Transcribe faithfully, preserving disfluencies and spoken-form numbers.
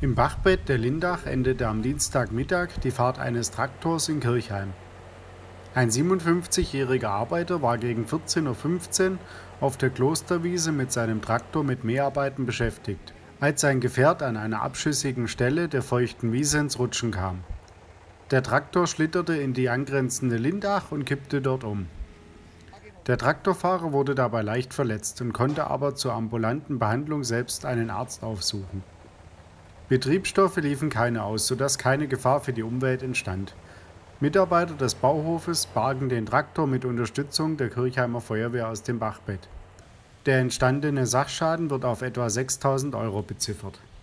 Im Bachbett der Lindach endete am Dienstagmittag die Fahrt eines Traktors in Kirchheim. Ein siebenundfünfzigjähriger Arbeiter war gegen vierzehn Uhr fünfzehn auf der Klosterwiese mit seinem Traktor mit Mäharbeiten beschäftigt, als sein Gefährt an einer abschüssigen Stelle der feuchten Wiese ins Rutschen kam. Der Traktor schlitterte in die angrenzende Lindach und kippte dort um. Der Traktorfahrer wurde dabei leicht verletzt und konnte aber zur ambulanten Behandlung selbst einen Arzt aufsuchen. Betriebsstoffe liefen keine aus, sodass keine Gefahr für die Umwelt entstand. Mitarbeiter des Bauhofes bargen den Traktor mit Unterstützung der Kirchheimer Feuerwehr aus dem Bachbett. Der entstandene Sachschaden wird auf etwa sechstausend Euro beziffert.